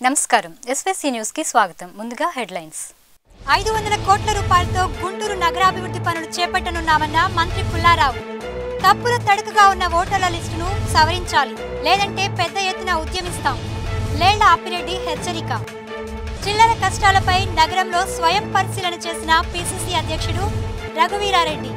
నమస్కారం SVC news కి స్వాగతం. ముందుగా హెడ్లైన్స్. 500 కోట్ల రూపాయలతో గుంటూరు నగరాభివృద్ధి పనులు చేపట్టనున్నామన్న మంత్రి పుల్లారావు. తప్పుల తడుకుగా ఉన్న ఓటర్ల లిస్టును సవరించాలి, లేదంటే పెద్ద ఎత్తున ఉద్యమిస్తాం. లేళ్ల ఆపిరెడ్డి హెచ్చరిక. చిల్లర కష్టాలపై నగరంలో స్వయం పరిశీలన చేసిన పిసిసి అధ్యక్షుడు రఘువీరారెడ్డి.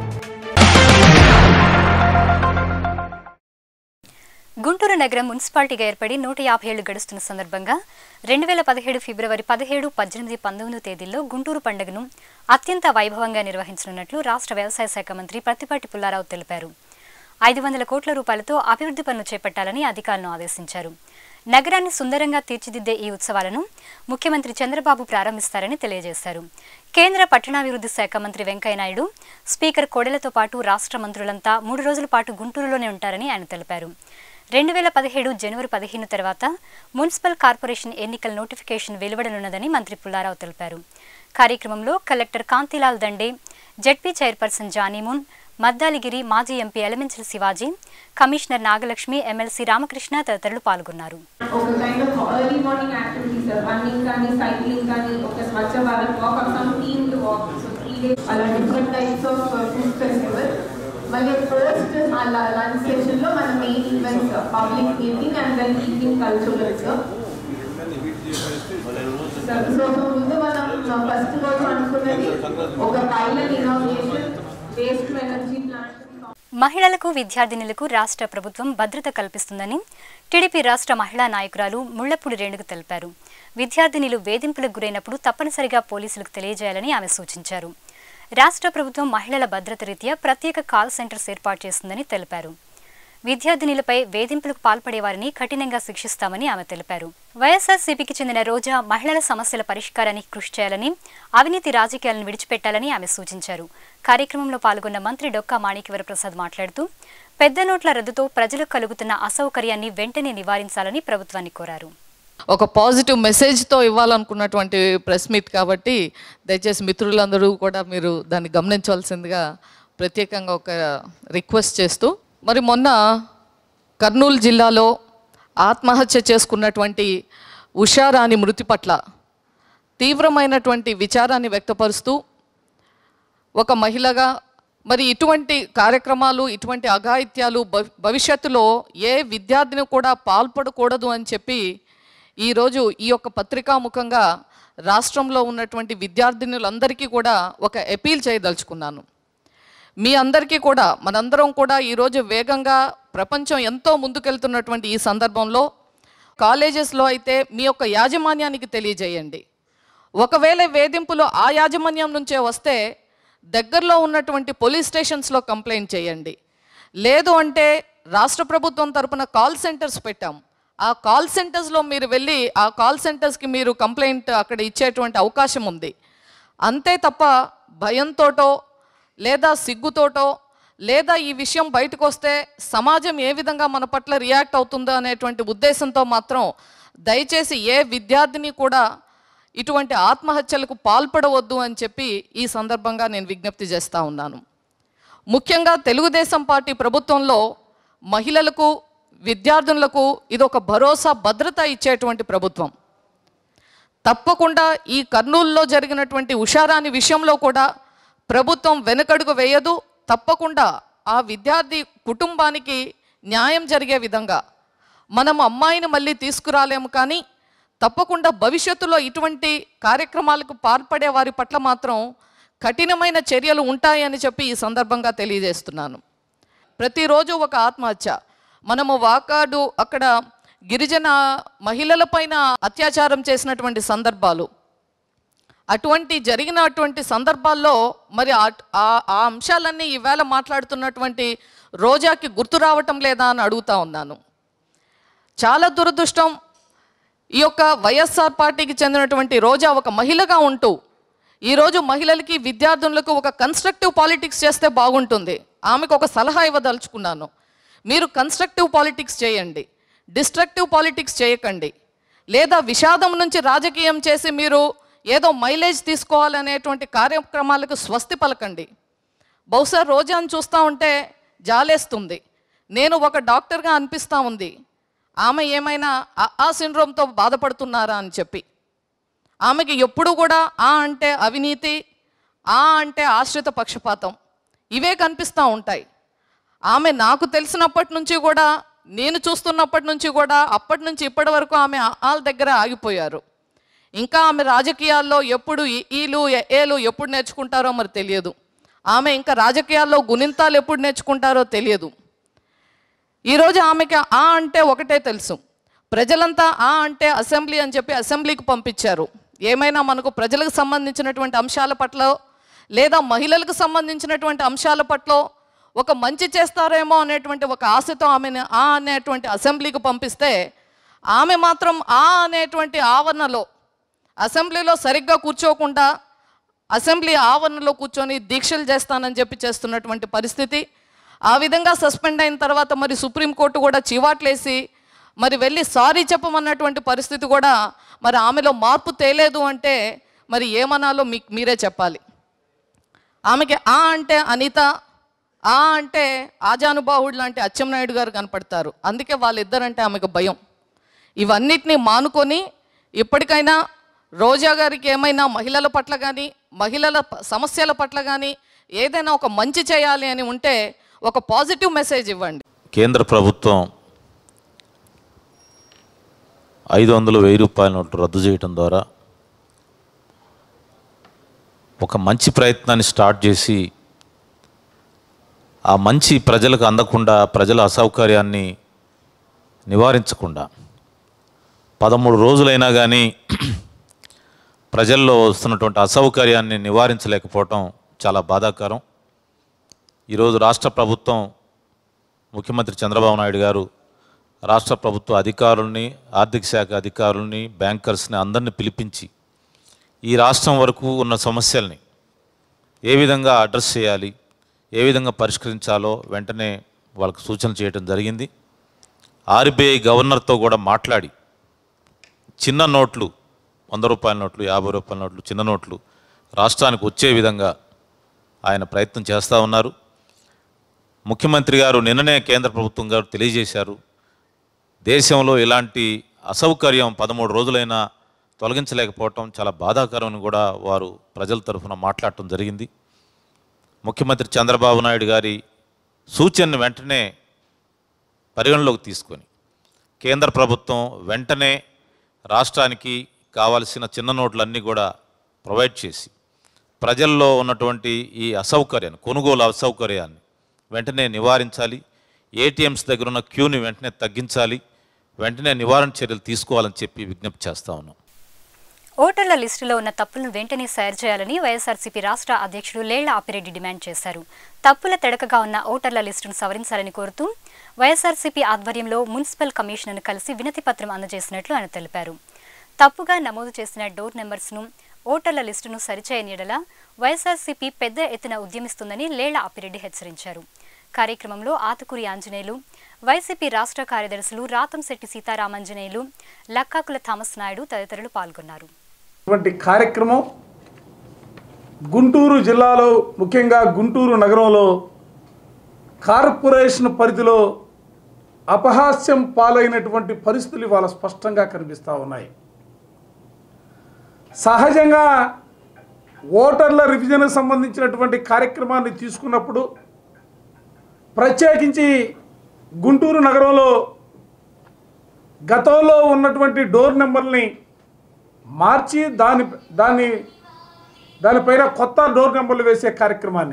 గుంటూరు నగరం మున్సిపాలిటీగా ఏర్పడి 150 ఏళ్లు గడుస్తున్న సందర్భంగా 2017 ఫిబ్రవరి 17, 18, 19 తేదీల్లో గుంటూరు పండుగను అత్యంత వైభవంగా నిర్వహించనున్నట్లు రాష్ట్ర వ్యవసాయ శాఖ మంత్రి ప్రత్తిపాటి పుల్లారావు తెలిపారు. 500 కోట్ల రూపాయలతో అభివృద్ధి పనులు చేపట్టాలని అధికారులను ఆదేశించారు. నగరాన్ని సుందరంగా తీర్చిదిద్దే ఈ ఉత్సవాలను ముఖ్యమంత్రి చంద్రబాబు ప్రారంభిస్తారని తెలియజేశారు. కేంద్ర పట్టణాభివృద్ధి శాఖ మంత్రి వెంకయ్యనాయుడు, స్పీకర్ కోడెలతో పాటు రాష్ట్ర మంత్రులంతా 3 రోజుల పాటు గుంటూరులోనే ఉంటారని ఆయన తెలిపారు. 2017 జనవరి 15 తర్వాత మున్సిపల్ కార్పొరేషన్ ఎన్నికల నోటిఫికేషన్ వెలువడనున్నదని మంత్రి పుల్లారావు తెలిపారు. కార్యక్రమంలో collector Kantilal Dande, ZP chairperson Janimun, Maddali Giri మాజీ MP Elamanchala Shivaji, commissioner Nagalakshmi, MLC Ramakrishna తదితరులు పాల్గొన్నారు. మళ్ళీ ఫస్ట్ లంచ్ సెషన్లో మన main events public meeting and then evening culturals. So ముందు మనం ఫస్ట్ రోజు అనుకున్నది ఒక pilot innovation waste energy plant. మహిళలకు, విద్యార్థినులకు రాష్ట్ర ప్రభుత్వం భద్రత కల్పిస్తుందని టీడీపీ రాష్ట్ర మహిళా నాయకురాలు ముళ్లపూడి రేణుకు తెలిపారు. విద్యార్థినులు వేధింపులకు గురైనప్పుడు తప్పనిసరిగా పోలీసులకు తెలియజేయాలని ఆమె సూచించారు. రాష్ట్ర ప్రభుత్వం మహిళల భద్రత రీత్యా ప్రత్యేక కాల్ సెంటర్స్ ఏర్పాటు చేస్తుందని తెలిపారు. విద్యార్థినులపై వేధింపులకు పాల్పడే వారిని కఠినంగా శిక్షిస్తామని ఆమె తెలిపారు. వైఎస్ఆర్సీపీకి చెందిన రోజా మహిళల సమస్యల పరిష్కారానికి కృషి చేయాలని, అవినీతి రాజకీయాలను విడిచిపెట్టాలని ఆమె సూచించారు. కార్యక్రమంలో పాల్గొన్న మంత్రి డొక్కా మాణిక్యవరప్రసాద్ మాట్లాడుతూ పెద్ద నోట్ల రద్దుతో ప్రజలకు కలుగుతున్న అసౌకర్యాన్ని వెంటనే నివారించాలని ప్రభుత్వాన్ని కోరారు. ఒక పాజిటివ్ మెసేజ్తో ఇవ్వాలనుకున్నటువంటి ప్రెస్ మీట్ కాబట్టి దయచేసి మిత్రులందరూ కూడా మీరు దాన్ని గమనించవలసిందిగా ప్రత్యేకంగా ఒక రిక్వెస్ట్ చేస్తూ, మరి మొన్న కర్నూలు జిల్లాలో ఆత్మహత్య చేసుకున్నటువంటి ఉషారాణి మృతి పట్ల తీవ్రమైనటువంటి విచారాన్ని వ్యక్తపరుస్తూ ఒక మహిళగా మరి ఇటువంటి కార్యక్రమాలు, ఇటువంటి అఘాయిత్యాలు భవిష్యత్తులో ఏ విద్యార్థిని కూడా పాల్పడకూడదు అని చెప్పి ఈరోజు ఈ యొక్క పత్రికాముఖంగా రాష్ట్రంలో ఉన్నటువంటి విద్యార్థినులందరికీ కూడా ఒక అపీల్ చేయదలుచుకున్నాను. మీ అందరికీ కూడా, మనందరం కూడా ఈరోజు వేగంగా ప్రపంచం ఎంతో ముందుకెళ్తున్నటువంటి ఈ సందర్భంలో కాలేజెస్లో అయితే మీ యొక్క యాజమాన్యానికి తెలియజేయండి. ఒకవేళ వేధింపులు ఆ యాజమాన్యం నుంచే వస్తే దగ్గరలో ఉన్నటువంటి పోలీస్ స్టేషన్స్లో కంప్లైంట్ చేయండి. లేదు అంటే రాష్ట్ర ప్రభుత్వం తరపున కాల్ సెంటర్స్ పెట్టాం. ఆ కాల్ సెంటర్స్లో మీరు వెళ్ళి ఆ కాల్ సెంటర్స్కి మీరు కంప్లైంట్ అక్కడ ఇచ్చేటువంటి అవకాశం ఉంది. అంతే తప్ప భయంతోటో లేదా సిగ్గుతోటో లేదా ఈ విషయం బయటకు వస్తే సమాజం ఏ విధంగా మన పట్ల రియాక్ట్ అవుతుందో అనేటువంటి ఉద్దేశంతో మాత్రం దయచేసి ఏ విద్యార్థిని కూడా ఇటువంటి ఆత్మహత్యలకు పాల్పడవద్దు అని చెప్పి ఈ సందర్భంగా నేను విజ్ఞప్తి చేస్తూ ఉన్నాను. ముఖ్యంగా తెలుగుదేశం పార్టీ ప్రభుత్వంలో మహిళలకు, విద్యార్థులకు ఇదొక భరోసా, భద్రత ఇచ్చేటువంటి ప్రభుత్వం. తప్పకుండా ఈ కర్నూలులో జరిగినటువంటి ఉషారాణి విషయంలో కూడా ప్రభుత్వం వెనకడుగు వేయదు. తప్పకుండా ఆ విద్యార్థి కుటుంబానికి న్యాయం జరిగే విధంగా మనం అమ్మాయిని మళ్ళీ తీసుకురాలేము, కానీ తప్పకుండా భవిష్యత్తులో ఇటువంటి కార్యక్రమాలకు పాల్పడే వారి పట్ల మాత్రం కఠినమైన చర్యలు ఉంటాయని చెప్పి ఈ సందర్భంగా తెలియజేస్తున్నాను. ప్రతిరోజు ఒక ఆత్మహత్య. మనము వాకాడు అక్కడ గిరిజన మహిళలపైన అత్యాచారం చేసినటువంటి సందర్భాలు, అటువంటి జరిగినటువంటి సందర్భాల్లో మరి ఆ అంశాలన్నీ ఈవేళ మాట్లాడుతున్నటువంటి రోజాకి గుర్తు రావటం లేదా అని అడుగుతా ఉన్నాను. చాలా దురదృష్టం. ఈ యొక్క వైఎస్ఆర్ పార్టీకి చెందినటువంటి రోజా ఒక మహిళగా ఉంటూ ఈరోజు మహిళలకి, విద్యార్థులకు ఒక కన్స్ట్రక్టివ్ పాలిటిక్స్ చేస్తే బాగుంటుంది. ఆమెకు ఒక సలహా ఇవ్వదలుచుకున్నాను. మీరు కన్స్ట్రక్టివ్ పాలిటిక్స్ చేయండి, డిస్ట్రక్టివ్ పాలిటిక్స్ చేయకండి. లేదా విషాదం నుంచి రాజకీయం చేసి మీరు ఏదో మైలేజ్ తీసుకోవాలనేటువంటి కార్యక్రమాలకు స్వస్తి పలకండి. బహుశా రోజాను చూస్తూ ఉంటే జాలేస్తుంది. నేను ఒక డాక్టర్గా అనిపిస్తూ ఉంది. ఆమె ఏమైనా ఆ సిండ్రోమ్తో బాధపడుతున్నారా అని చెప్పి. ఆమెకి ఎప్పుడు కూడా ఆ అంటే అవినీతి, ఆ అంటే ఆశ్రిత పక్షపాతం ఇవే కనిపిస్తూ ఉంటాయి. ఆమె నాకు తెలిసినప్పటి నుంచి కూడా, నేను చూస్తున్నప్పటి నుంచి కూడా, అప్పటి నుంచి ఇప్పటి వరకు ఆమె వాళ్ళ దగ్గర ఆగిపోయారు. ఇంకా ఆమె రాజకీయాల్లో ఎప్పుడు ఈలు ఏలు ఎప్పుడు నేర్చుకుంటారో మరి తెలియదు. ఆమె ఇంకా రాజకీయాల్లో గుణింతాలు ఎప్పుడు నేర్చుకుంటారో తెలియదు. ఈరోజు ఆమెకి ఆ అంటే ఒకటే తెలుసు, ప్రజలంతా ఆ అంటే అసెంబ్లీ అని చెప్పి అసెంబ్లీకి పంపించారు. ఏమైనా మనకు ప్రజలకు సంబంధించినటువంటి అంశాల పట్ల లేదా మహిళలకు సంబంధించినటువంటి అంశాల పట్ల ఒక మంచి చేస్తారేమో అనేటువంటి ఒక ఆశతో ఆమెను ఆ అనేటువంటి అసెంబ్లీకి పంపిస్తే, ఆమె మాత్రం ఆ అనేటువంటి ఆవరణలో అసెంబ్లీలో సరిగ్గా కూర్చోకుండా అసెంబ్లీ ఆవరణలో కూర్చొని దీక్షలు చేస్తానని చెప్పి చేస్తున్నటువంటి పరిస్థితి. ఆ విధంగా సస్పెండ్ అయిన తర్వాత మరి సుప్రీంకోర్టు కూడా చివాట్లేసి మరి వెళ్ళి సారీ చెప్పమన్నటువంటి పరిస్థితి కూడా మరి ఆమెలో మార్పు తేలేదు అంటే మరి ఏమనాలో మీరే చెప్పాలి. ఆమెకి ఆ అంటే అనిత, ఆ అంటే ఆజానుబాహుడు లాంటి అచ్చెన్నాయుడు గారు కనపడతారు. అందుకే వాళ్ళిద్దరంటే ఆమెకు భయం. ఇవన్నిటినీ మానుకొని ఇప్పటికైనా రోజా గారికి ఏమైనా మహిళల పట్ల కానీ, మహిళల సమస్యల పట్ల కానీ ఏదైనా ఒక మంచి చేయాలి అని ఉంటే ఒక పాజిటివ్ మెసేజ్ ఇవ్వండి. కేంద్ర ప్రభుత్వం 500-1000 రూపాయల నోట్లు రద్దు చేయడం ద్వారా ఒక మంచి ప్రయత్నాన్ని స్టార్ట్ చేసి, ఆ మంచి ప్రజలకు అందకుండా, ప్రజల అసౌకర్యాన్ని నివారించకుండా 13 రోజులైనా కానీ ప్రజల్లో వస్తున్నటువంటి అసౌకర్యాన్ని నివారించలేకపోవటం చాలా బాధాకరం. ఈరోజు రాష్ట్ర ప్రభుత్వం, ముఖ్యమంత్రి చంద్రబాబు నాయుడు గారు రాష్ట్ర ప్రభుత్వ అధికారుల్ని, ఆర్థిక శాఖ అధికారుల్ని, బ్యాంకర్స్ని అందరినీ పిలిపించి ఈ రాష్ట్రం వరకు ఉన్న సమస్యల్ని ఏ విధంగా అడ్రస్ చేయాలి, ఏ విధంగా పరిష్కరించాలో వెంటనే వాళ్ళకు సూచన చేయడం జరిగింది. ఆర్బీఐ గవర్నర్తో కూడా మాట్లాడి చిన్న నోట్లు, 100 రూపాయల నోట్లు, 50 రూపాయల నోట్లు, చిన్న నోట్లు రాష్ట్రానికి వచ్చే విధంగా ఆయన ప్రయత్నం చేస్తూ ఉన్నారు. ముఖ్యమంత్రి గారు నిన్ననే కేంద్ర ప్రభుత్వం గారు తెలియజేశారు, దేశంలో ఇలాంటి అసౌకర్యం 13 రోజులైనా తొలగించలేకపోవటం చాలా బాధాకరం అని కూడా వారు ప్రజల తరఫున మాట్లాడటం జరిగింది. ముఖ్యమంత్రి చంద్రబాబు నాయుడు గారి సూచనను వెంటనే పరిగణలోకి తీసుకొని కేంద్ర ప్రభుత్వం వెంటనే రాష్ట్రానికి కావాల్సిన చిన్న నోట్లన్నీ కూడా ప్రొవైడ్ చేసి ప్రజల్లో ఉన్నటువంటి ఈ అసౌకర్యాన్ని, కొనుగోలు అసౌకర్యాన్ని వెంటనే నివారించాలి. ఏటీఎంస్ దగ్గర ఉన్న క్యూని వెంటనే తగ్గించాలి, వెంటనే నివారణ చర్యలు తీసుకోవాలని చెప్పి విజ్ఞప్తి చేస్తా ఉన్నాం. ఓటర్ల లిస్టులో ఉన్న తప్పులను వెంటనే సరి చేయాలని వైఎస్ఆర్సీపీ రాష్ట్ర అధ్యక్షుడు లేళ్ల ఆపిరెడ్డి డిమాండ్ చేశారు. తప్పుల తడకగా ఉన్న ఓటర్ల లిస్టును సవరించాలని కోరుతూ వైఎస్ఆర్సీపీ ఆధ్వర్యంలో మున్సిపల్ కమిషనర్ను కలిసి వినతి పత్రం అందజేసినట్లు ఆయన తెలిపారు. తప్పుగా నమోదు చేసిన డోర్ నెంబర్స్ను, ఓటర్ల లిస్టును సరిచేయని యెడల వైఎస్ఆర్సీపీ పెద్ద ఎత్తున ఉద్యమిస్తుందని లేళ్ల ఆపిరెడ్డి హెచ్చరించారు. కార్యక్రమంలో ఆతుకూరి ఆంజనేయులు, వైసీపీ రాష్ట్ర కార్యదర్శులు రాతంశెట్టి సీతారామాంజనేయులు, లక్కాకుల థామస్ నాయుడు తదితరులు పాల్గొన్నారు. కార్యక్రమం గుంటూరు జిల్లాలో, ముఖ్యంగా గుంటూరు నగరంలో కార్పొరేషన్ పరిధిలో అపహాస్యం పాలైనటువంటి పరిస్థితులు ఇవాళ స్పష్టంగా కనిపిస్తూ ఉన్నాయి. సహజంగా ఓటర్ల రివిజన్కి సంబంధించినటువంటి కార్యక్రమాన్ని తీసుకున్నప్పుడు ప్రత్యేకించి గుంటూరు నగరంలో గతంలో ఉన్నటువంటి డోర్ నెంబర్ని మార్చి దానిపైన కొత్త డోర్ నెంబర్లు వేసే కార్యక్రమాన్ని,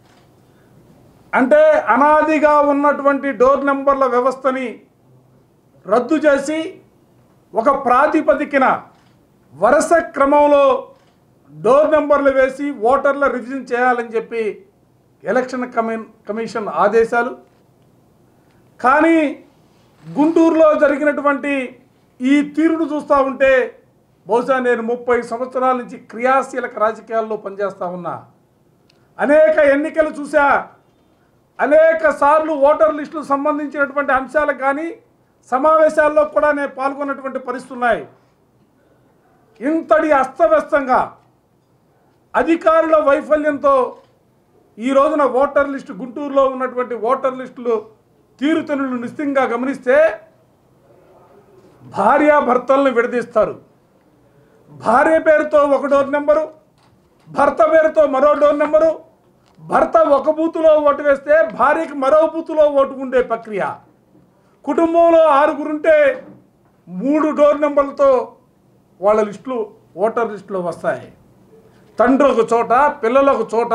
అంటే అనాదిగా ఉన్నటువంటి డోర్ నెంబర్ల వ్యవస్థని రద్దు చేసి ఒక ప్రాతిపదికన వరుస క్రమంలో డోర్ నెంబర్లు వేసి ఓటర్ల రివిజన్ చేయాలని చెప్పి ఎలక్షన్ కమిషన్ ఆదేశాలు. కానీ గుంటూరులో జరిగినటువంటి ఈ తీరును చూస్తూ ఉంటే, బహుశా నేను 30 సంవత్సరాల నుంచి క్రియాశీలక రాజకీయాల్లో పనిచేస్తూ ఉన్నా, అనేక ఎన్నికలు చూసా, అనేక సార్లు ఓటర్ లిస్టులకు సంబంధించినటువంటి అంశాలకు కానీ సమావేశాల్లో కూడా నేను పాల్గొన్నటువంటి పరిస్థితులు ఉన్నాయి. ఇంతటి అస్తవ్యస్తంగా అధికారుల వైఫల్యంతో ఈ రోజున ఓటర్ లిస్టు, గుంటూరులో ఉన్నటువంటి ఓటర్ లిస్టులు తీరుతెన్నులు నిశ్చితంగా గమనిస్తే భార్యాభర్తలను విడదీస్తారు. భార్య పేరుతో ఒక డోర్ నెంబరు, భర్త పేరుతో మరో డోర్ నెంబరు, భర్త ఒక బూతులో ఓటు వేస్తే భార్యకి మరో బూతులో ఓటు ఉండే ప్రక్రియ. కుటుంబంలో 6 ఉంటే 3 డోర్ నెంబర్లతో వాళ్ళ లిస్టులు ఓటర్ లిస్టులో వస్తాయి. తండ్రి ఒక చోట, పిల్లలు ఒక చోట,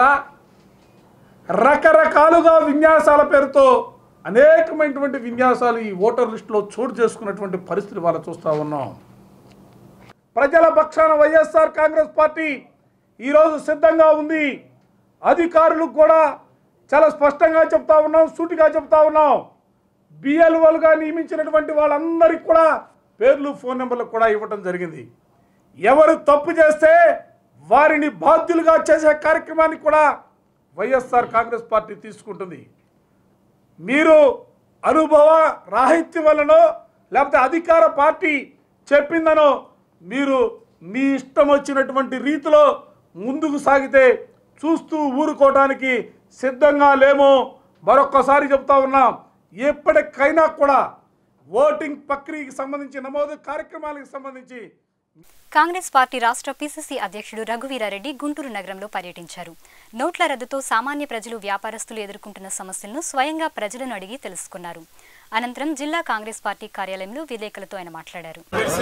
రకరకాలుగా విన్యాసాల పేరుతో అనేకమైనటువంటి విన్యాసాలు ఈ ఓటర్ లిస్టులో చోటు చేసుకున్నటువంటి పరిస్థితి వాళ్ళు చూస్తూ ఉన్నాం. ప్రజల పక్షాన వైఎస్ఆర్ కాంగ్రెస్ పార్టీ ఈరోజు సిద్ధంగా ఉంది. అధికారులకు కూడా చాలా స్పష్టంగా చెప్తా ఉన్నాం, సూటిగా చెప్తా ఉన్నాం. బిఎల్ఓలుగా నియమించినటువంటి వాళ్ళందరికీ కూడా పేర్లు, ఫోన్ నెంబర్లు కూడా ఇవ్వడం జరిగింది. ఎవరు తప్పు చేస్తే వారిని బాధ్యులుగా చేసే కార్యక్రమాన్ని కూడా వైఎస్ఆర్ కాంగ్రెస్ పార్టీ తీసుకుంటుంది. మీరు అనుభవ రాహిత్యం వల్లనో లేకపోతే అధికార పార్టీ చెప్పిందనో మీరు మీ ఇష్టం వచ్చినటువంటి రీతిలో ముందుకు సాగితే చూస్తూ ఊరుకోవడానికి సిద్ధంగా లేమో మరొక్కసారి చెప్తా ఉన్నాం. ఎప్పటికైనా కూడా ఓటింగ్ ప్రక్రియకి సంబంధించి, నమోదు కార్యక్రమాలకు సంబంధించి కాంగ్రెస్ పార్టీ రాష్ట్ర పిసిసి అధ్యక్షుడు రఘువీరారెడ్డి గుంటూరు నగరంలో పర్యటించారు. నోట్ల రద్దుతో సామాన్య ప్రజలు, వ్యాపారస్తులు ఎదుర్కొంటున్న సమస్యలను స్వయంగా ప్రజలను అడిగి తెలుసుకున్నారు. అనంతరం జిల్లా కాంగ్రెస్ పార్టీ కార్యాలయంలో విలేకరులతో ఆయన మాట్లాడారు.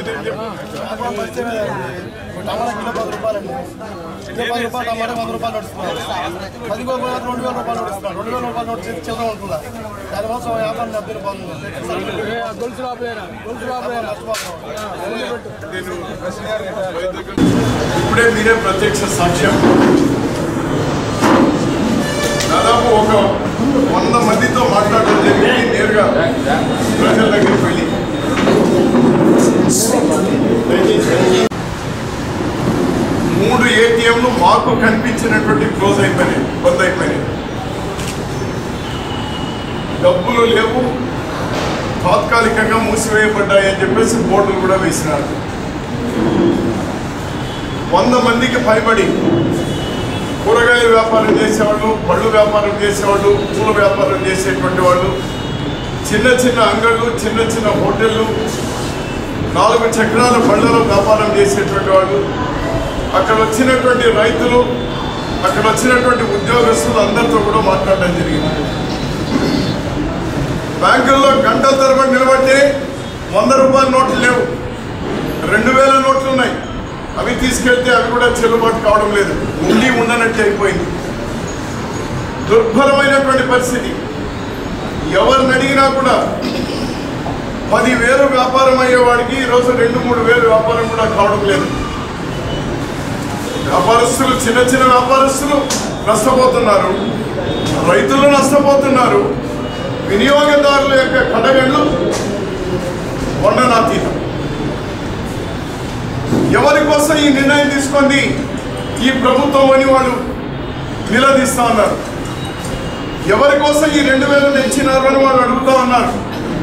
ఇప్పుడే మీరే ప్రత్యక్ష సాక్ష్యం. దాదాపు ఒక 100 మందితో మాట్లాడడం జరిగింది. నేరుగా ప్రజల దగ్గరికి వెళ్ళి 3 ATMలు మాకు కనిపించినటువంటి క్లోజ్ అయిపోయినాయి, బంద్ అయిపోయినాయి. డబ్బులు లేవు, తాత్కాలికంగా మూసివేయబడ్డాయి అని చెప్పేసి బోర్డులు కూడా వేసినారు. 100 మందికి పైబడి కూరగాయల వ్యాపారం చేసేవాళ్ళు, పళ్ళు వ్యాపారం చేసేవాళ్ళు, పూల వ్యాపారం చేసేటువంటి వాళ్ళు, చిన్న చిన్న అంగళ్ళు, చిన్న చిన్న హోటళ్ళు, 4 చక్రాల బళ్ళలో వ్యాపారం చేసేటువంటి వాళ్ళు, అక్కడ వచ్చినటువంటి రైతులు, అక్కడ వచ్చినటువంటి ఉద్యోగస్తులు అందరితో కూడా మాట్లాడడం జరిగింది. బ్యాంకుల్లో గంటల తరబడి నిలబడితే 100 రూపాయల నోట్లు లేవు, 2000 నోట్లు ఉన్నాయి. అవి తీసుకెళ్తే అవి కూడా చెల్లుబాటు కావడం లేదు, ఉండనట్టు అయిపోయింది. దుర్భరమైనటువంటి పరిస్థితి. ఎవరిని అడిగినా కూడా 10,000 వ్యాపారం అయ్యేవాడికి ఈరోజు 2-3 వేలు వ్యాపారం కూడా కావడం లేదు. వ్యాపారస్తులు, చిన్న చిన్న వ్యాపారస్తులు నష్టపోతున్నారు, రైతులు నష్టపోతున్నారు, వినియోగదారుల యొక్క కడగండ్లు వర్ణనాతీతం. ఎవరి కోసం ఈ నిర్ణయం తీసుకుంది ఈ ప్రభుత్వం అని వాళ్ళు నిలదీస్తా ఉన్నారు. ఎవరి కోసం ఈ 2,000 తెచ్చినారు అని వాళ్ళు అడుగుతా ఉన్నారు.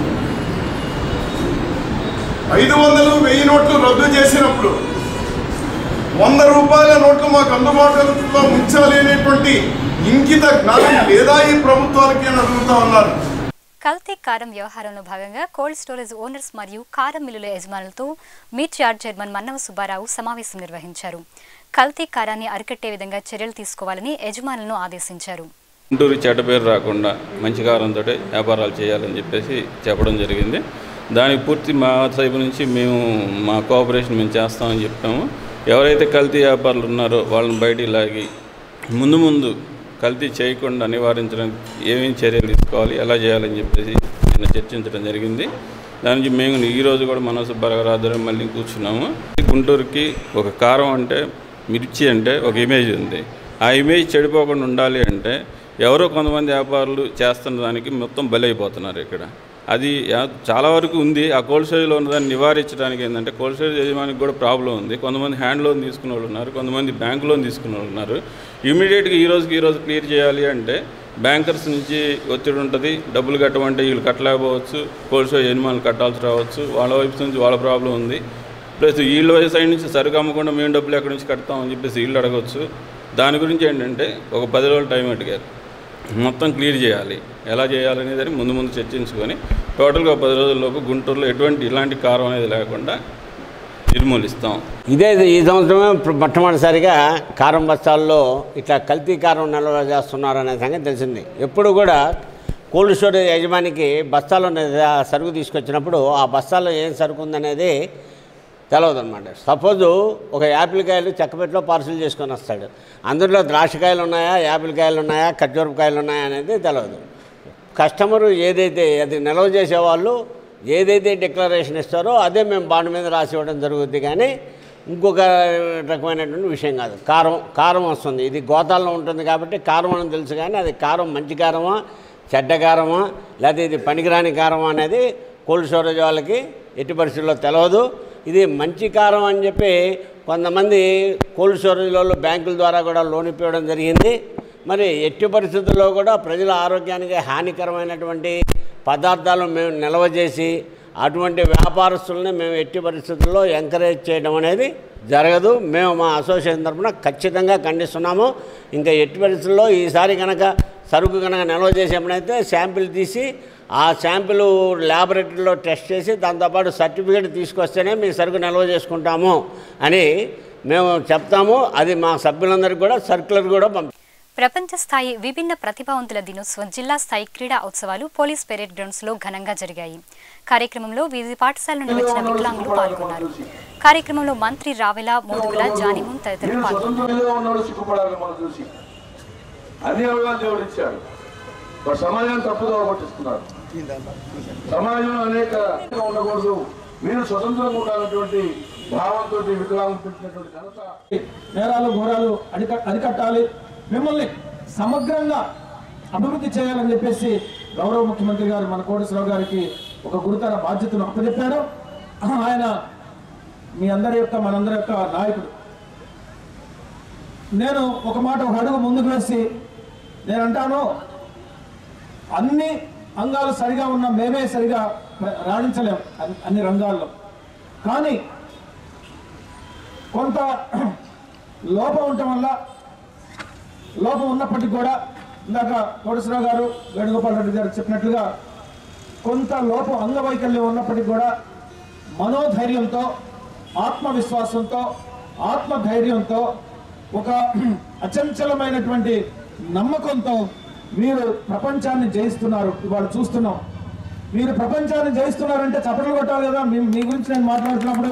500, 1000 నోట్లు రద్దు చేసినప్పుడు 100 రూపాయల నోట్లు మాకు అందుబాటులో ఉంచాలి అనేటువంటి ఇంకిత జ్ఞానం లేదా ఈ ప్రభుత్వాలకి అని అడుగుతా ఉన్నారు. కల్తీ కారం వ్యవహారంలో భాగంగా కోల్డ్ స్టోరేజ్ ఓనర్స్ మరియు కారం మిల్లుల యజమానులతో మిర్చి యార్డ్ చైర్మన్ మన్నవ సుబ్బారావు సమావేశం నిర్వహించారు. కల్తీ కారాన్ని అరికట్టే విధంగా చర్యలు తీసుకోవాలని యజమానులను ఆదేశించారు. గుంటూరు చెడ్డ పేరు రాకుండా మంచి కారంతో వ్యాపారాలు చేయాలని చెప్పేసి చెప్పడం జరిగింది. దానికి పూర్తి మా సైపు నుంచి మా కోఆపరేషన్ మేము చేస్తామని చెప్పాము. ఎవరైతే కల్తీ వ్యాపారులు ఉన్నారో వాళ్ళని బయటికి లాగి ముందు కల్తీ చేయకుండా నివారించడానికి ఏమేమి చర్యలు తీసుకోవాలి, ఎలా చేయాలని చెప్పేసి నిన్న చర్చించడం జరిగింది. దాని నుంచి మేము ఈరోజు కూడా మన సుబ్బారావు ఆధ్వర్యం మళ్ళీ కూర్చున్నాము. గుంటూరుకి ఒక కారం అంటే, మిర్చి అంటే ఒక ఇమేజ్ ఉంది. ఆ ఇమేజ్ చెడిపోకుండా ఉండాలి అంటే ఎవరో కొంతమంది వ్యాపారులు చేస్తున్న దానికి మొత్తం బలైపోతున్నారు. ఇక్కడ అది చాలా వరకు ఉంది. ఆ కోల్డ్ స్టోరేజ్లో ఉన్నదాన్ని నివారించడానికి ఏంటంటే కోల్డ్ స్టోరేజ్ యజమానికి కూడా ప్రాబ్లం ఉంది. కొంతమంది హ్యాండ్ లోన్ తీసుకునే వాళ్ళు ఉన్నారు, కొంతమంది బ్యాంక్ లోన్ తీసుకునే వాళ్ళు ఉన్నారు. ఇమీడియట్గా ఈ రోజు క్లియర్ చేయాలి అంటే బ్యాంకర్స్ నుంచి ఒత్తిడి ఉంటుంది. డబ్బులు కట్టమంటే వీళ్ళు కట్టలేకపోవచ్చు, కోల్డ్ స్టోరేజ్ యజమానులు కట్టాల్సి రావచ్చు. వాళ్ళ వైపు నుంచి వాళ్ళ ప్రాబ్లం ఉంది. ప్లస్ వీళ్ళ సైడ్ నుంచి సరుకు అమ్మకుండా మేము డబ్బులు ఎక్కడి నుంచి కడతామని చెప్పేసి వీళ్ళు అడగవచ్చు. దాని గురించి ఏంటంటే ఒక 10 రోజులు టైం అడిగారు. మొత్తం క్లియర్ చేయాలి. ఎలా చేయాలనేది ముందు చర్చించుకొని టోటల్గా 10 రోజుల్లోపు గుంటూరులో ఇలాంటి కారం అనేది లేకుండా నిర్మూలిస్తాం. ఈ సంవత్సరమే మొట్టమొదటిసారిగా కారం బస్తాల్లో ఇట్లా కల్తీ కారం నిల్వ చేస్తున్నారనే సంగతి తెలిసింది. ఎప్పుడు కూడా కోల్డ్ స్టోరేజ్ యజమానికి బస్తాలో సరుకు తీసుకొచ్చినప్పుడు ఆ బస్తాలో ఏం సరుకు ఉందనేది తెలియదు అనమాట. సపోజు ఒక యాపిల్కాయలు చెక్కపెట్టలో పార్సిల్ చేసుకొని వస్తాడు, అందులో ద్రాక్షకాయలు ఉన్నాయా, యాపిల్కాయలు ఉన్నాయా, ఖర్జూరకాయలు ఉన్నాయా అనేది తెలియదు. కస్టమరు ఏదైతే అది నిల్వ చేసేవాళ్ళు ఏదైతే డిక్లరేషన్ ఇస్తారో అదే మేము బాండ్ మీద రాసి ఇవ్వడం జరుగుద్ది. కానీ ఇంకొక రకమైనటువంటి విషయం కాదు. కారం వస్తుంది, ఇది గోతాల్లో ఉంటుంది కాబట్టి కారం అని తెలుసు. కానీ అది కారం మంచి కారమా చెడ్డ కారమా లేకపోతే ఇది పనికిరాని కారమా అనేది కోల్డ్ స్టోరేజ్ వాళ్ళకి ఎట్టి పరిస్థితుల్లో తెలియదు. ఇది మంచి కారం అని చెప్పి కొంతమంది కోల్డ్ స్టోరేజ్ వాళ్ళు బ్యాంకుల ద్వారా కూడా లోన్ ఇప్పించడం జరిగింది. మరి ఎట్టి పరిస్థితుల్లో కూడా ప్రజల ఆరోగ్యానికి హానికరమైనటువంటి పదార్థాలు మేము నిల్వ చేసి అటువంటి వ్యాపారస్తులని మేము ఎట్టి పరిస్థితుల్లో ఎంకరేజ్ చేయడం అనేది జరగదు. మేము మా అసోసియేషన్ తరఫున ఖచ్చితంగా ఖండిస్తున్నాము. ఇంకా ఎట్టి పరిస్థితుల్లో ఈసారి కనుక సరుకు కనుక నిల్వ చేసేప్పుడైతే శాంపిల్ తీసి ఆ శాంపిల్ ల్యాబొరేటరీలో టెస్ట్ చేసి దాంతోపాటు సర్టిఫికేట్ తీసుకొస్తేనే మీ సరుకు నిల్వ చేసుకుంటాము అని మేము చెప్తాము. అది మా సభ్యులందరికీ కూడా సర్క్యులర్ కూడా ప్రపంచ స్థాయి విభిన్న ప్రతిభావంతుల దినోత్సవం జిల్లా స్థాయి క్రీడా ఉత్సవాలు పోలీస్ పెరేడ్ గ్రౌండ్స్ లో ఘనంగా జరిగాయి. కార్యక్రమంలో వివిధ పాఠశాల నుండి వచ్చిన వికలాంగులు పాల్గొన్నారు. కార్యక్రమంలో మంత్రి రావెల, మోదుగుల, జానిమున్ తదితరులు పాల్గొన్నారు. అరికట్టాలి, మిమ్మల్ని సమగ్రంగా అభివృద్ధి చేయాలని చెప్పేసి గౌరవ ముఖ్యమంత్రి గారు మన కోటేశ్వరరావు గారికి ఒక గురుతర బాధ్యతను అప్పచెప్పారు. ఆయన మీ మనందరి యొక్క నాయకుడు. నేను ఒక అడుగు ముందుకు వేసి నేను అంటాను, అన్ని అంగాలు సరిగా ఉన్న మేమే సరిగా రాణించలేం అన్ని రంగాల్లో. కానీ కొంత లోపం ఉండటం వల్ల లోపం ఉన్నప్పటికీ కూడా ఇందాక కోటేశ్వరరావు గారు, వేణుగోపాల్ రెడ్డి గారు చెప్పినట్లుగా కొంత లోపం అంగవైకల్యం ఉన్నప్పటికీ కూడా మనోధైర్యంతో, ఆత్మవిశ్వాసంతో, ఆత్మధైర్యంతో, ఒక అచంచలమైనటువంటి నమ్మకంతో మీరు ప్రపంచాన్ని జయిస్తున్నారు. ఇవాళ చూస్తున్నాం, మీరు ప్రపంచాన్ని జయిస్తున్నారంటే చప్పట్లు కొట్టాలి కదా. మీ గురించి నేను మాట్లాడుతున్నప్పుడు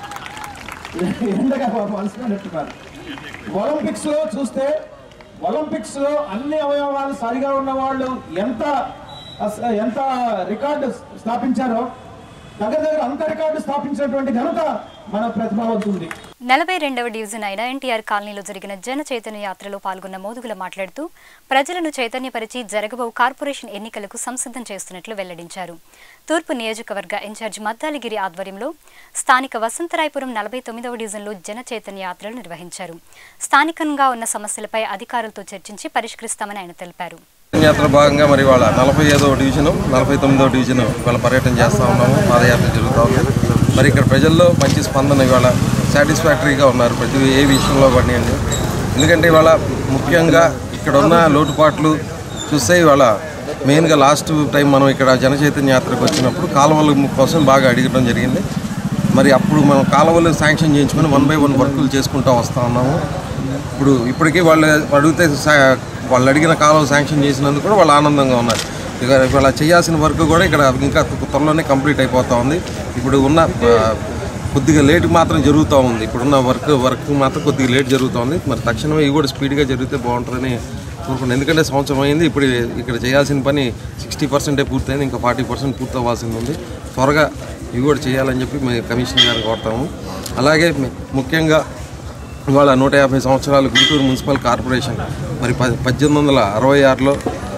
ఎండగా మనసుకున్నట్టున్నారు. ఒలింపిక్స్ లో చూస్తే ఒలింపిక్స్ లో అన్ని అవయవాలు సరిగా ఉన్న వాళ్ళు ఎంత రికార్డు స్థాపించారో దగ్గర అంత రికార్డు స్థాపించినటువంటి ఘనత మన ప్రతిభావంతుంది. 42వ డివిజన్ అయిన ఎన్టీఆర్ కాలనీలో జరిగిన జన చైతన్య యాత్రలో పాల్గొన్న మోదుగుల మాట్లాడుతూ ప్రజలను చైతన్యపరిచి జరగబో కార్పొరేషన్ ఎన్నికలకు సంసిద్ధం చేస్తున్నట్లు వెల్లడించారు. తూర్పు నియోజకవర్గ ఇన్ఛార్జి మద్దాలిగిరి ఆధ్వర్యంలో స్థానిక వసంతరాయపురం 49వ డివిజన్లో జన చైతన్య యాత్రలు నిర్వహించారు. స్థానికంగా ఉన్న సమస్యలపై అధికారులతో చర్చించి పరిష్కరిస్తామని ఆయన తెలిపారు. యాత్ర భాగంగా మరి వాళ్ళ 45వ డివిజను 49వ డివిజను ఇవాళ పర్యటన చేస్తూ ఉన్నాము. పాదయాత్ర జరుగుతూ ఉంది. మరి ఇక్కడ ప్రజల్లో మంచి స్పందన ఇవాళ సాటిస్ఫాక్టరీగా ఉన్నారు ప్రతి ఏ విషయంలో పడినాయండి. ఎందుకంటే ఇవాళ ముఖ్యంగా ఇక్కడ ఉన్న లోటుపాట్లు చూస్తే ఇవాళ మెయిన్గా లాస్ట్ టైం మనం ఇక్కడ జనచైతన్య యాత్రకు వచ్చినప్పుడు కాలువల కోసం బాగా అడగడం జరిగింది. మరి అప్పుడు మనం కాలువలు శాంక్షన్ చేయించుకొని 1 by 1 వర్కులు చేసుకుంటూ వస్తూ ఉన్నాము. ఇప్పటికీ వాళ్ళు అడిగితే వాళ్ళు అడిగిన కాలువ శాంక్షన్ చేసినందుకు కూడా వాళ్ళు ఆనందంగా ఉన్నారు. ఇక ఇవాళ చేయాల్సిన వర్క్ కూడా ఇక్కడ ఇంకా త్వరలోనే కంప్లీట్ అయిపోతూ ఉంది. ఇప్పుడు ఉన్న కొద్దిగా లేట్ మాత్రం జరుగుతూ ఉంది. ఇప్పుడున్న వర్క్ మాత్రం కొద్దిగా లేట్ జరుగుతూ ఉంది. మరి తక్షణమే ఇవి కూడా స్పీడ్గా జరిగితే బాగుంటుందని కోరుకుంటున్నాను. ఎందుకంటే సంవత్సరం అయింది. ఇప్పుడు ఇక్కడ చేయాల్సిన పని 60% పూర్తయింది. ఇంకా 40% పూర్తి అవ్వాల్సింది ఉంది. త్వరగా ఇవి కూడా చేయాలని చెప్పి మేము కమిషనర్ గారిని కోరుతాము. అలాగే ముఖ్యంగా ఇవాళ 150 సంవత్సరాలు గుంటూరు మున్సిపల్ కార్పొరేషన్ మరి 1866లో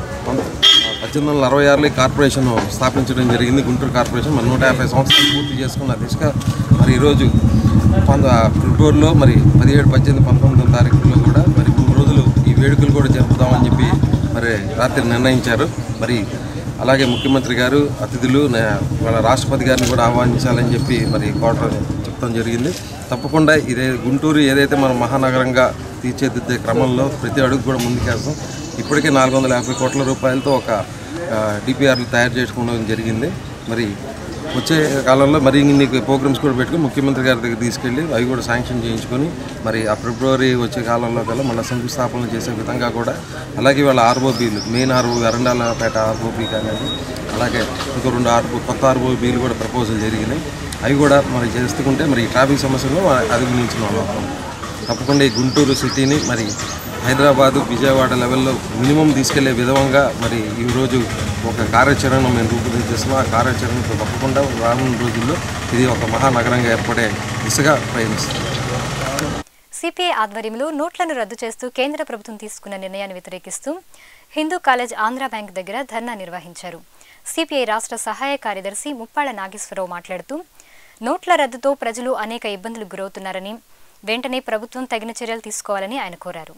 ఈ కార్పొరేషన్ స్థాపించడం జరిగింది. గుంటూరు కార్పొరేషన్ మరి 150 సంవత్సరాలు పూర్తి చేసుకున్న దిశగా మరి ఈరోజు ఫిబ్రవరిలో మరి 17, 18, 19 తారీఖుల్లో కూడా మరి 3 రోజులు ఈ వేడుకలు కూడా జరుపుదామని చెప్పి మరి రాత్రి నిర్ణయించారు. మరి అలాగే ముఖ్యమంత్రి గారు అతిథులు వాళ్ళ రాష్ట్రపతి గారిని కూడా ఆహ్వానించాలని చెప్పి మరి చెప్తాం జరిగింది. తప్పకుండా గుంటూరు ఏదైతే మనం మహానగరంగా తీర్చిదిద్దే క్రమంలో ప్రతి అడుగు కూడా ముందుకేస్తాం. ఇప్పటికే 450 కోట్ల రూపాయలతో ఒక డిపిఆర్లు తయారు చేసుకోవడం జరిగింది. మరి వచ్చే కాలంలో మరి ఇన్ని ప్రోగ్రామ్స్ కూడా పెట్టుకుని ముఖ్యమంత్రి గారి దగ్గర తీసుకెళ్ళి అవి కూడా శాంక్షన్ చేయించుకొని మరి ఆ ఫిబ్రవరి వచ్చే కాలంలో కల్లా మళ్ళీ శంకుస్థాపన చేసే విధంగా కూడా అలాగే వాళ్ళ ఆర్ఓబీలు మెయిన్ అరండాలపేట ఆర్ఓబీ కానీ అలాగే ఇంకో 2 కొత్త ఆర్ఓబీలు కూడా ప్రపోజల్ జరిగినాయి. అవి కూడా మరి చేస్తుంటే మరి ట్రాఫిక్ సమస్యలను అధిగమించిన వాళ్ళం. తప్పకుండా ఈ గుంటూరు సిటీని మరి హైదరాబాదు విజయవాడ లెవెల్లో మినిమం తీసుకెళ్లే విధంగా మరి ఈరోజు ఒక కార్యాచరణ మేము రూపొందిస్తున్నాం. ఆ కార్యాచరణతో తప్పకుండా రానున్న రోజుల్లో ఇది ఒక మహానగరంగా ఏర్పడే దిశగా ప్రయత్నిస్తాం. సిపిఐ ఆధ్వర్యంలో నోట్లను రద్దు చేస్తూ కేంద్ర ప్రభుత్వం తీసుకున్న నిర్ణయాన్ని వ్యతిరేకిస్తూ హిందూ కాలేజ్ ఆంధ్ర బ్యాంక్ దగ్గర ధర్నా నిర్వహించారు. సిపిఐ రాష్ట్ర సహాయ కార్యదర్శి ముప్పాళ్ల నాగేశ్వరరావు మాట్లాడుతూ నోట్ల రద్దుతో ప్రజలు అనేక ఇబ్బందులు గురవుతున్నారని వెంటనే ప్రభుత్వం తగిన చర్యలు తీసుకోవాలని ఆయన కోరారు.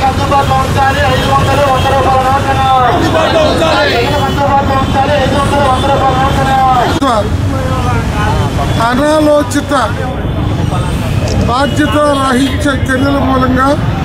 అనాలోచిత బాధ్యత రాహిత్య చర్యల మూలంగా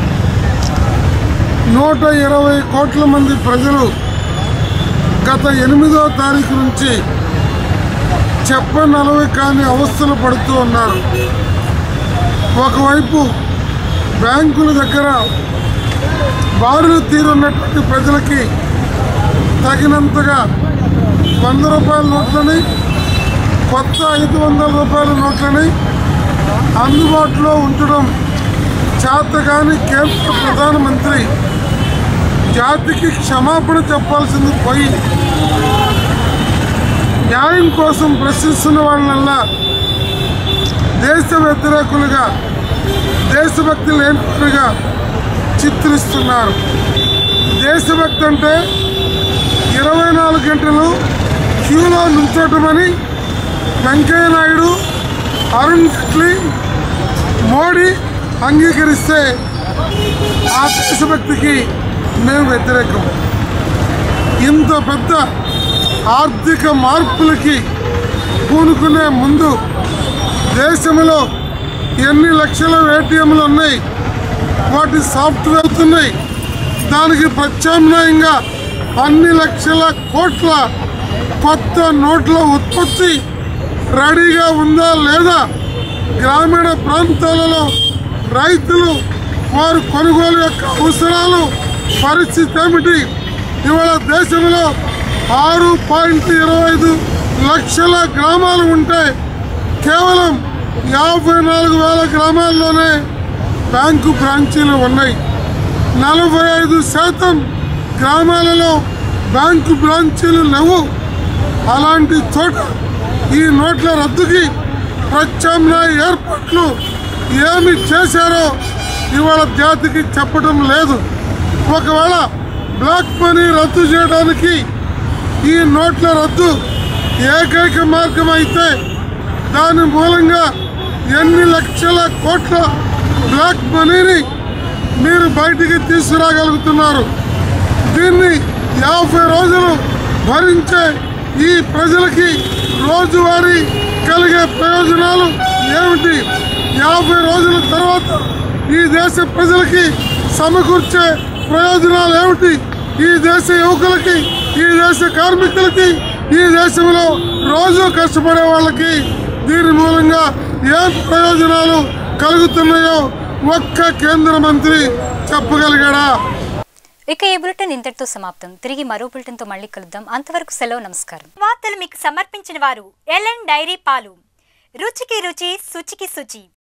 120 కోట్ల మంది ప్రజలు గత 8వ తారీఖు నుంచి చెప్పనలవి కాని అవస్థలు పడుతూ ఉన్నారు. ఒకవైపు బ్యాంకుల దగ్గర బారులు తీరున్నటువంటి ప్రజలకి తగినంతగా 100 రూపాయల నోట్లని కొత్త 500 రూపాయల నోట్లని అందుబాటులో ఉంచడం చేతగాని కేంద్ర ప్రధానమంత్రి జాతికి క్షమాపణ చెప్పాల్సింది పోయి న్యాయం కోసం ప్రశ్నిస్తున్న వాళ్ళల్లా దేశ వ్యతిరేకులుగా దేశభక్తి లేనివారుగా చిత్రిస్తున్నారు. దేశభక్తి అంటే 24 గంటలు క్యూలో నుంచోటమని వెంకయ్య నాయుడు, అరుణ్ జైట్లీ, మోడీ అంగీకరిస్తే ఆ దేశభక్తికి మేము వ్యతిరేకం. ఇంత పెద్ద ఆర్థిక మార్పులకి పూనుకునే ముందు దేశంలో ఎన్ని లక్షల ఏటీఎంలు ఉన్నాయి, వాటి సాఫ్ట్వేర్స్ ఉన్నాయి, దానికి ప్రత్యామ్నాయంగా అన్ని లక్షల కోట్ల కొత్త నోట్ల ఉత్పత్తి రెడీగా ఉందా లేదా, గ్రామీణ ప్రాంతాలలో రైతులు వారు కొనుగోలు యొక్క అవసరాలు పరిస్థితి ఏమిటి? ఇవాళ దేశంలో 6.25 లక్షల గ్రామాలు ఉంటే కేవలం 54,000 గ్రామాల్లోనే బ్యాంకు బ్రాంచీలు ఉన్నాయి. 45% గ్రామాలలో బ్యాంకు బ్రాంచీలు లేవు. అలాంటి చోట ఈ నోట్ల రద్దుకి ప్రత్యామ్నాయ ఏర్పాట్లు ఏమి చేశారో ఇవాళ జాతికి చెప్పడం లేదు. ఒకవేళ బ్లాక్ మనీ రద్దు చేయడానికి ఈ నోట్ల రద్దు ఏకైక మార్గం అయితే దాని మూలంగా ఎన్ని లక్షల కోట్ల బ్లాక్ మనీని మీరు బయటికి తీసుకురాగలుగుతున్నారు? దీన్ని 50 రోజులు భరించే ఈ ప్రజలకి రోజువారీ కలిగే ప్రయోజనాలు ఏమిటి? 50 రోజుల తర్వాత ఈ దేశ ప్రజలకి సమకూర్చే ప్రయోజనాలు ఏమిటి? ఈ దేశ యువకులకి, ఈ దేశ కార్మికులకి, ఈ దేశంలో రోజు కష్టపడే వాళ్ళకి దీని మూలంగా ఏం ప్రయోజనాలు కలుగుతున్నాయో ఒక్క కేంద్ర మంత్రి చెప్పగలిగాడా? ఇక ఈ బులెటిన్ ఇంతటితో సమాప్తం. తిరిగి మరో బులెటిన్ తో మళ్ళీ కలుద్దాం. అంతవరకు సెలవు, నమస్కారం. వార్తలు మీకు సమర్పించిన వారు ఎల్ఎన్ డైరీ పాలు, రుచికి రుచి, శుచికి శుచి.